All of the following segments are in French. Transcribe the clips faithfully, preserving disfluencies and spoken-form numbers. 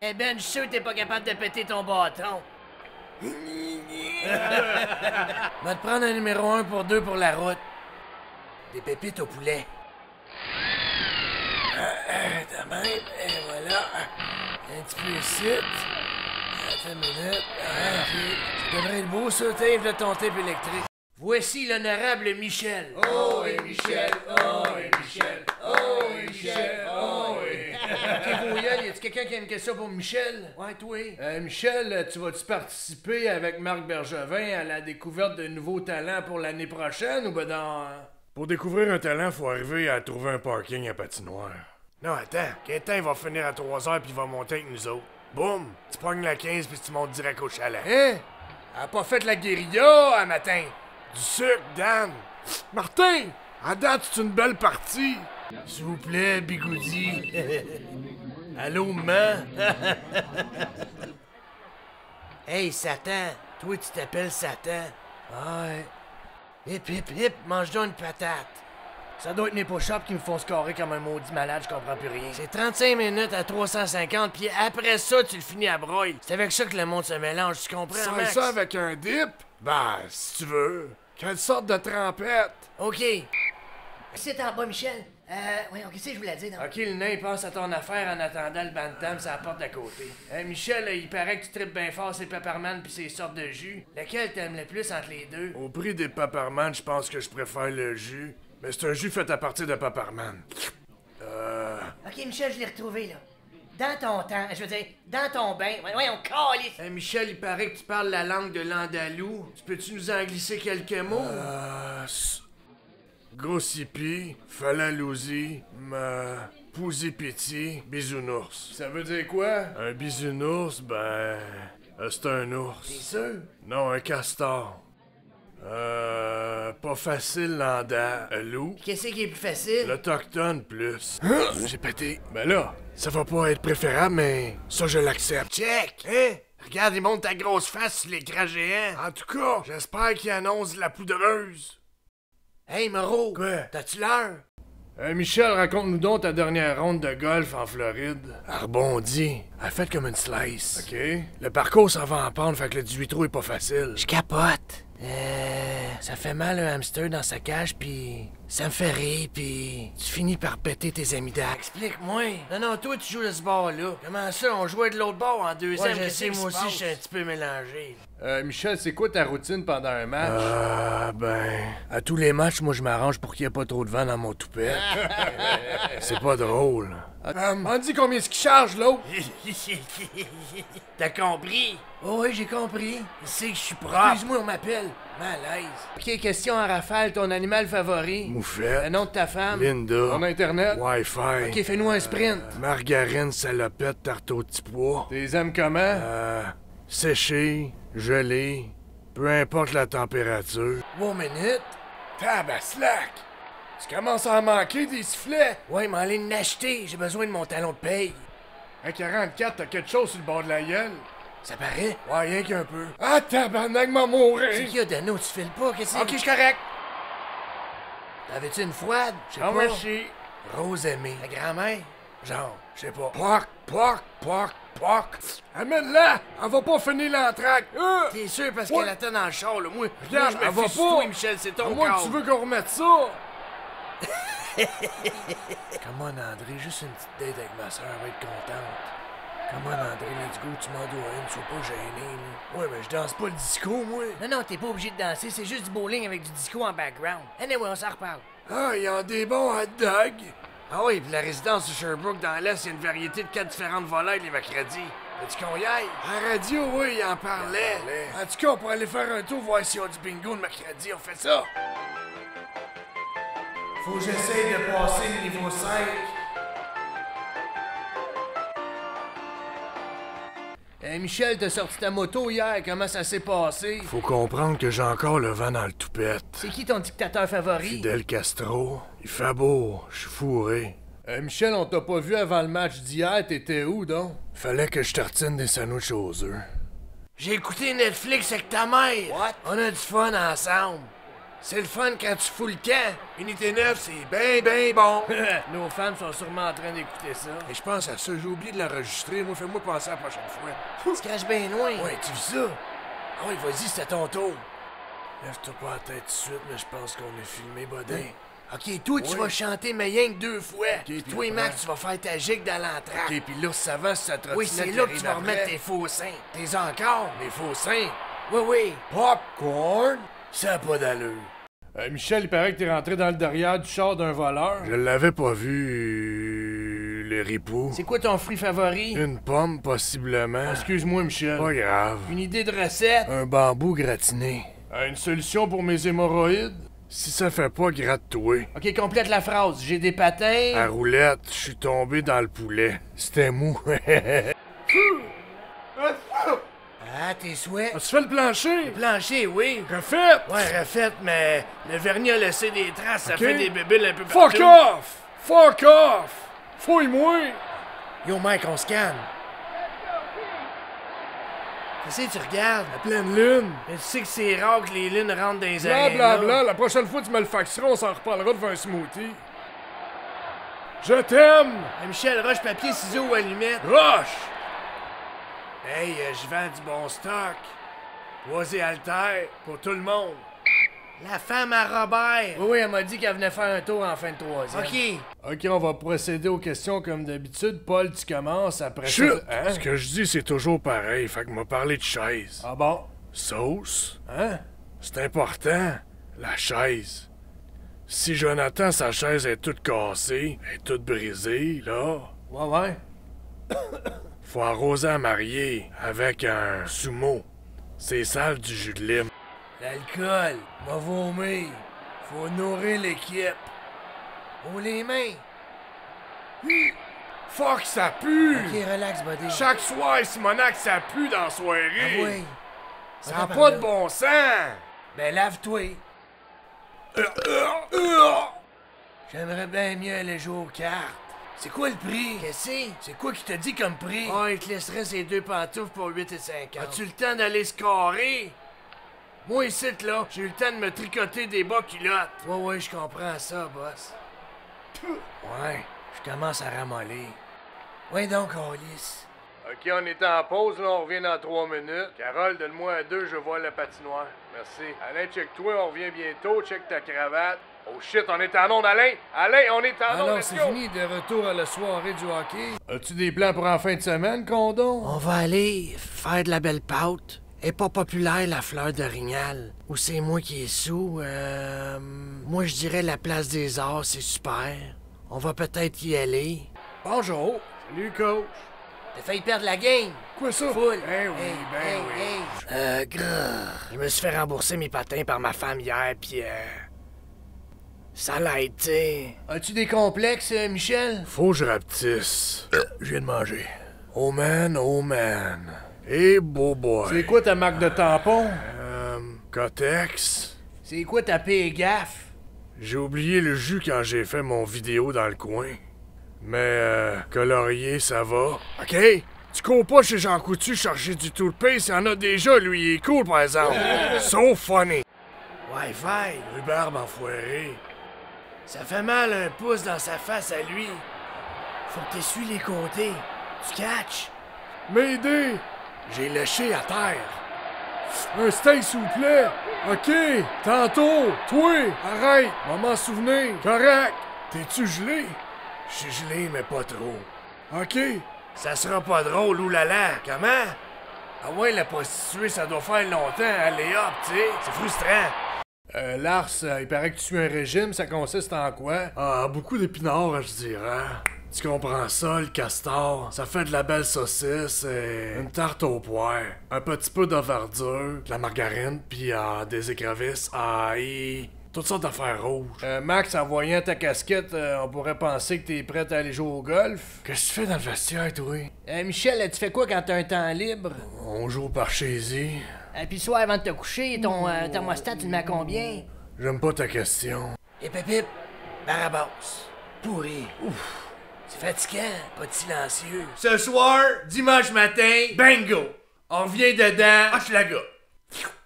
Eh Ben, je suis sûr que t'es pas capable de péter ton bâton. Va te prendre un numéro un pour deux pour la route. Des pépites au poulet. De même, et voilà. Un petit peu ici. Attends une minute. Ah, puis, ça devrait être beau, ça, Dave, de ton tape électrique. Voici l'honorable Michel. Oh, et Michel, oh, et Michel, oh, et Michel, oh, et... Ok, Voyelle, y a-tu quelqu'un qui a une question pour Michel? Ouais, toi. Euh, Michel, tu vas-tu participer avec Marc Bergevin à la découverte de nouveaux talents pour l'année prochaine ou ben dans... Pour découvrir un talent, faut arriver à trouver un parking à patinoire. Non, attends, Quentin va finir à trois heures puis il va monter avec nous autres. Boum! Tu pognes la quinze puis tu montes direct au chalet. Hein? Elle a pas fait la guérilla à matin? Du sucre, Dan! Martin! À date, c'est une belle partie! S'il vous plaît, Bigoudi. Allô, maman? Hey, Satan! Toi, tu t'appelles Satan? Ouais. Hip, hip, hip, mange donc une patate. Ça doit être mes push-ups qui me font scorer comme un maudit malade, je comprends plus rien. C'est trente-cinq minutes à trois cent cinquante, puis après ça, tu le finis à broye. C'est avec ça que le monde se mélange, tu comprends, Sans Max? ça avec un dip? Ben, si tu veux. Quelle sorte de trempette? OK. C'est en bas, Michel. Euh, oui, qu'est-ce que je voulais dire? Non? Ok, le nain pense à ton affaire en attendant le bantam, ça porte d'à côté. Hey, Michel, il paraît que tu tripes bien fort ces pepperman pis ces sortes de jus. Lequel t'aimes le plus entre les deux? Au prix des Paparman, je pense que je préfère le jus. Mais c'est un jus fait à partir de Paparman. Euh... OK, Michel, je l'ai retrouvé, là. Dans ton temps, je veux dire, dans ton bain. Ouais, ouais, on calisse. Hey, Michel, il paraît que tu parles la langue de l'andalou. Tu peux-tu nous en glisser quelques mots? Euh... Grossipi, Falalousi, ma... Pousipiti, bisounours. Ça veut dire quoi? Un bisounours, ben... euh, c'est un ours. T'es sûr? Non, un castor. Euh... Pas facile, l'anda. Un loup. Qu'est-ce qui est plus facile? L'autochtone, plus. Hein? J'ai pété. Ben là, ça va pas être préférable, mais ça, je l'accepte. Check! Hein? Regarde, il monte ta grosse face sur l'écran géant. En tout cas, j'espère qu'il annonce la poudreuse. Hey, Moreau! Quoi? T'as-tu l'heure? Hey, Michel, raconte-nous donc ta dernière ronde de golf en Floride. Elle rebondit. Elle fait comme une slice. OK. Le parcours s'en va en pente, fait que le dix-huit trous est pas facile. Je capote. Euh... Ça fait mal un hamster dans sa cage, pis... Ça me fait rire, pis... Tu finis par péter tes amygdales. Explique-moi. Non, non, toi, tu joues de ce bord-là. Comment ça, on jouait de l'autre bord en deuxième? Ouais, je sais, moi aussi, je suis un petit peu mélangé. Euh, Michel, c'est quoi ta routine pendant un match? Ah, ben... À tous les matchs, moi, je m'arrange pour qu'il y ait pas trop de vent dans mon toupette. C'est pas drôle. Um, on dit combien est-ce qu'il charge, l'autre? T'as compris? Oh oui, j'ai compris. Il sait que je suis propre. Excuse-moi, on m'appelle. Malaise. OK, question en rafale, ton animal favori? Moufette. Le nom de ta femme? Linda. Ton internet? Wi-Fi. OK, fais-nous un sprint. Margarine, salopette, tarte au petit pois. T'es aimes comment? Euh... Séché, gelé, peu importe la température. One minute. Tabaslac! Tu commences à en manquer des sifflets? Ouais, mais allez l'acheter. J'ai besoin de mon talon de paye. À quarante-quatre, t'as quelque chose sur le bord de la gueule? Ça paraît? Ouais, rien qu'un peu. Ah, tabarnak, m'a mourir! C'est qui, Dano? Tu files pas? Qu'est-ce que c'est? OK, je suis correct. T'avais-tu une froide? Je sais Ah, pas. merci. Rose aimée. La grand-mère? Genre, je sais pas. Poc, poc, poc, poc. Amène-la! Elle va pas finir l'entraque. Euh! T'es sûr parce Ouais. qu'elle attend dans le char, là. Moi, Regarde, moi, je elle me va fie sur pas. toi, Michel, c'est ton À moins corps. que tu veux qu'on remette ça. Come on, André, juste une petite date avec ma soeur, elle va être contente. Come on, André, let's go, tu m'en dois une, sois pas gêné, là. Ouais, mais je danse pas le disco, moi. Non, non, t'es pas obligé de danser, c'est juste du bowling avec du disco en background. Anyway, on s'en reparle. Ah, ils ont des bons hot dogs. Ah oui, puis la résidence de Sherbrooke dans l'Est, il y a une variété de quatre différentes volailles les mercredis. Veux-tu qu'on y aille? À la radio, oui, ils en parlaient. En tout cas, on pourrait aller faire un tour, voir s'il y a du bingo le mercredi. On fait ça. Faut que j'essaye de passer le niveau cinq. Hey, Michel, t'as sorti ta moto hier, comment ça s'est passé? Faut comprendre que j'ai encore le vent dans le toupette. C'est qui ton dictateur favori? Fidel Castro. Il fait beau, je suis fourré. Euh, Michel, on t'a pas vu avant le match d'hier, t'étais où, donc? Fallait que je te retienne des sandwichs aux œufs. J'ai écouté Netflix avec ta mère. What? On a du fun ensemble. C'est le fun quand tu fous le camp. Unité neuf, c'est ben, ben bon. Nos femmes sont sûrement en train d'écouter ça. Et je pense à ça, j'ai oublié de l'enregistrer. Moi, fais-moi penser à la prochaine fois. Tu te caches bien loin. Ouais, tu vis ça? Ah oui, vas-y, c'est à ton tour. Lève-toi pas la tête tout de suite, mais je pense qu'on est filmé, Bodin. Ok, toi, tu Oui. vas chanter mais rien que deux fois. puis toi et après- Max, tu vas faire ta gigue dans l'entraque. Ok, pis l'ours savant, c'est sa trottinette. Oui, c'est qui là que arrive tu vas après. remettre tes faux seins. T'es encore? Les faux seins. Oui, oui. Popcorn? Ça a pas d'allure. Euh, Michel, il paraît que t'es rentré dans le derrière du char d'un voleur. Je l'avais pas vu, le ripou. C'est quoi ton fruit favori? Une pomme, possiblement. Excuse-moi, Michel. Pas grave. Une idée de recette? Un bambou gratiné. Euh, une solution pour mes hémorroïdes? Si ça fait pas, gratte-toi. Ok, complète la phrase. J'ai des patins. À roulette, je suis tombé dans le poulet. C'était mou. Ah, tes souhaits? As-tu fait le plancher? Plancher, oui. Refait! Ouais, refait, mais le vernis a laissé des traces, ça Ok. fait des bébiles un peu Fuck partout. off! Fuck off! Fouille-moi! Yo, Mike, on se calme. Qu'est-ce que tu regardes? La pleine lune! Mais tu sais que c'est rare que les lunes rentrent dans les Bla arénas. bla bla, la prochaine fois tu me le faxeras, on s'en reparlera devant un smoothie. Je t'aime! Hey, Michel, roche, papier, ciseaux ou allumette. Roche! Hey, euh, je vends du bon stock. Bois et haltères pour tout le monde. La femme à Robert. Oui, oui, elle m'a dit qu'elle venait faire un tour en fin de troisième. OK. Ok, on va procéder aux questions comme d'habitude. Paul, tu commences après Chut! ça. Hein? Ce que je dis, c'est toujours pareil, fait que m'a parlé de chaise. Ah bon? Sauce? Hein? C'est important, la chaise. Si Jonathan, sa chaise est toute cassée, elle est toute brisée, là, Ouais, ouais. faut arroser à marier avec un sumo. C'est sale du jus de lime. L'alcool, m'a vomir. Faut nourrir l'équipe. Oh, les mains. Fuck, ça pue! OK, relax, buddy. Chaque soir, Simonac, ça pue dans la soirée! Ah oui. Ça n'a Attends, pas de par là. bon sens! Ben, lave-toi. Euh, euh, euh. J'aimerais bien mieux aller jouer aux cartes. C'est quoi le prix? Qu'est-ce que c'est? C'est quoi qui t'a dit comme prix? Ah, il te laisserait ces deux pantoufles pour huit et cinquante. As-tu le temps d'aller scorer? Moi, ici, là, j'ai eu le temps de me tricoter des bas culottes. Ouais, ouais, je comprends ça, boss. Ouais, je commence à ramollir. Ouais, donc, Alice. Ok, on est en pause, là, on revient dans trois minutes. Carole, donne-moi un deux, je vois la patinoire. Merci. Alain, check-toi, on revient bientôt, check ta cravate. Oh shit, on est en onde, Alain! Alain, on est en onde, Alors, let's c'est go! fini, de retour à la soirée du hockey. As-tu des plans pour en fin de semaine, Condon? On va aller faire de la belle pâte. Elle est pas populaire, la fleur d'orignal. Ou c'est moi qui est sous, euh... Moi, je dirais la place des arts, c'est super. On va peut-être y aller. Bonjour! Salut, coach! T'as failli perdre la game. Quoi ça? Full. Ben oui, Hey, ben hey, oui. hey. Euh, grrr. Je me suis fait rembourser mes patins par ma femme hier, pis euh... ça l'aide, t'sais. As-tu des complexes, euh, Michel? Faut que je rapetisse. Euh, je viens de manger. Oh man, oh man. Et beau boy. C'est quoi ta marque de tampon? Euh, Cotex. C'est quoi ta paix gaffe? J'ai oublié le jus quand j'ai fait mon vidéo dans le coin. Mais, euh, colorier, ça va. OK? Tu cours pas chez Jean Coutu chercher du toothpaste, il y en a déjà, lui, il est cool, par exemple. So funny. Wi-Fi. Rhubarbe enfoiré. Ça fait mal un pouce dans sa face à lui. Faut que t'essuies les côtés. Tu catches? M'aider! J'ai lâché à terre. Un steak, s'il vous plaît! OK! Tantôt! Toi! Arrête! Va m'en souvenir! Correct! T'es-tu gelé? Je suis gelé, mais pas trop. OK! Ça sera pas drôle, oulala. Comment? Ah ouais, la prostituée, ça doit faire longtemps. Allez hop, tu sais. C'est frustrant. Euh, Lars, euh, il paraît que tu suis un régime, ça consiste en quoi? Ah, beaucoup d'épinards, je dirais. Tu comprends ça, le castor? Ça fait de la belle saucisse et une tarte au poire. Un petit peu de verdure, de la margarine, puis euh, des écrevisses, ah, et toutes sortes d'affaires rouges. Euh, Max, en voyant ta casquette, euh, on pourrait penser que t'es prêt à aller jouer au golf. Qu'est-ce que tu fais dans le vestiaire, toi? Euh, Michel, tu fais quoi quand t'as un temps libre? On joue par chez-y. Et puis soir avant de te coucher, ton euh, thermostat, tu le mets à combien? J'aime pas ta question. Hip hip hip. Barabas. Pourri. Ouf. C'est fatigant, pas de silencieux. Ce soir, dimanche matin, bingo. On revient dedans. Hoche la gars.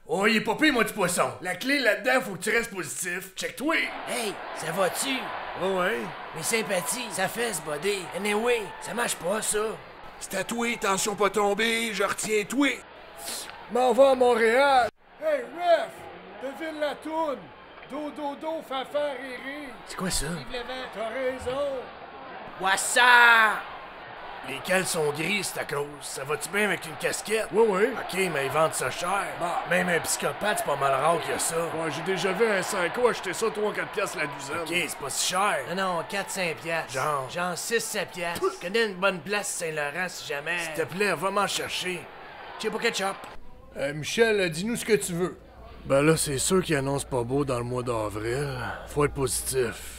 Oh, il est pas pire, mon petit poisson. La clé là-dedans, faut que tu restes positif. Check-toi. Hey, ça va-tu? Oh ouais? Mes sympathies, ça fait ce body. Anyway, ça marche pas, ça. C'est à toi, attention pas tomber, je retiens toi. M'en va à Montréal. Hey, ref! Devine la toune. Do, do, do, fanfare et rire. C'est quoi ça? T'as raison. What's up? Les cales sont gris, c'est à cause. Ça va-tu bien avec une casquette? Oui, oui. Ok, mais ils vendent ça cher. Bah. Même un psychopathe, c'est pas mal rare qu'il y a ça. Ouais, j'ai déjà vu un cinq ans acheter ça trois quatre piastres la douzaine. Ok, c'est pas si cher. Non, non, quatre cinq piastres. Genre. Genre six sept piastres. Je connais une bonne place Saint-Laurent si jamais. S'il te plaît, va m'en chercher. Chez Pocket Shop. Euh, Michel, dis-nous ce que tu veux. Ben là, c'est sûr qu'il annonce pas beau dans le mois d'avril. Faut être positif.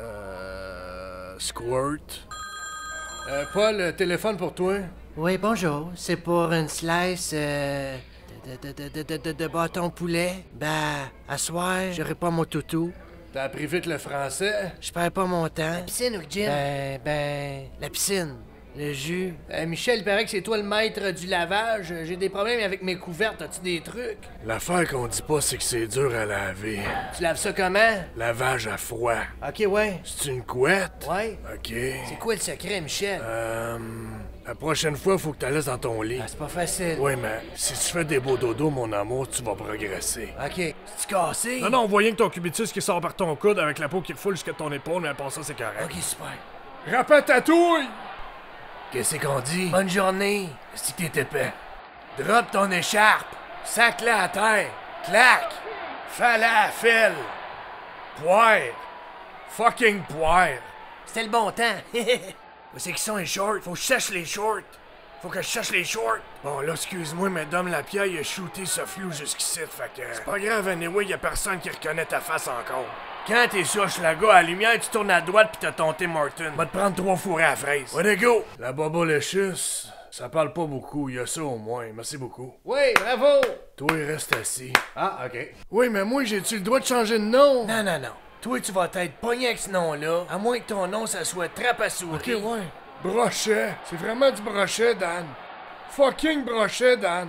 Euh... Squirt. Euh, Paul, euh, téléphone pour toi. Oui, bonjour. C'est pour une slice euh, de, de, de, de, de, de bâton poulet. Ben, à soir, j'aurai pas mon toutou. T'as appris vite le français? Je perds pas mon temps. La piscine ou le gym? Ben, ben, la piscine. Le jus. Euh, Michel, il paraît que c'est toi le maître du lavage. J'ai des problèmes avec mes couvertes. As-tu des trucs? L'affaire qu'on dit pas, c'est que c'est dur à laver. Tu laves ça comment? Lavage à froid. Ok, ouais. C'est une couette? Ouais. Ok. C'est quoi le secret, Michel? Euh... La prochaine fois, faut que tu laisses dans ton lit. Ah, c'est pas facile. Oui, mais si tu fais des beaux dodos, mon amour, tu vas progresser. Ok. C'est-tu cassé? Non, non, on voit rien que ton cubitus qui sort par ton coude avec la peau qui refoule jusqu'à ton épaule, mais à part ça, c'est correct. Ok, super. Rappelle ta touille! Qu'est-ce qu'on dit? Bonne journée. C'est que t'es épais. Drop ton écharpe. Sac-la à terre. Clac. Fais-la à fil. Poire. Fucking poire. C'était le bon temps. Où c'est qu'ils sont les shorts? Faut que je cherche les shorts. Faut que je cherche les shorts. Bon, là, excuse-moi, mais Dom Lapierre, il a shooté ce flou jusqu'ici, fait que... C'est pas grave, anyway, y a personne qui reconnaît ta face encore. Quand t'es sur Hochelaga, à la lumière, tu tournes à droite pis t'as ton Tim Hortons. Va te prendre trois fourrés à fraise. Way to go! La bobo léchusse, ça parle pas beaucoup, y a ça au moins. Merci beaucoup. Oui, bravo! Toi, reste assis. Ah, ok. Oui, mais moi, j'ai-tu le droit de changer de nom? Non, non, non. Toi, tu vas être pogné avec ce nom-là, à moins que ton nom, ça soit Trappe à Ok, souris. ouais. Brochet. C'est vraiment du brochet, Dan. Fucking brochet, Dan.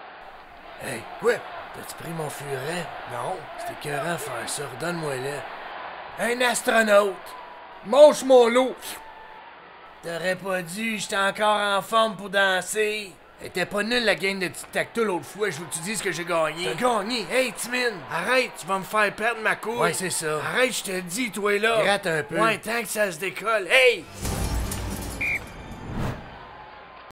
Hey, quoi? T'as-tu pris mon furet? Non. C'était écœurant de faire ça. Redonne-moi-le. Un astronaute! Mange mon lot. T'aurais pas dû, j'étais encore en forme pour danser. Elle était pas nulle la game de tic-tac-toe l'autre fois, je veux que tu dises que j'ai gagné. T'as gagné! Hey, Timine! Arrête, tu vas me faire perdre ma couille! Ouais, c'est ça. Arrête, je te le dis, toi là! Gratte un peu. Ouais, tant que ça se décolle. Hey!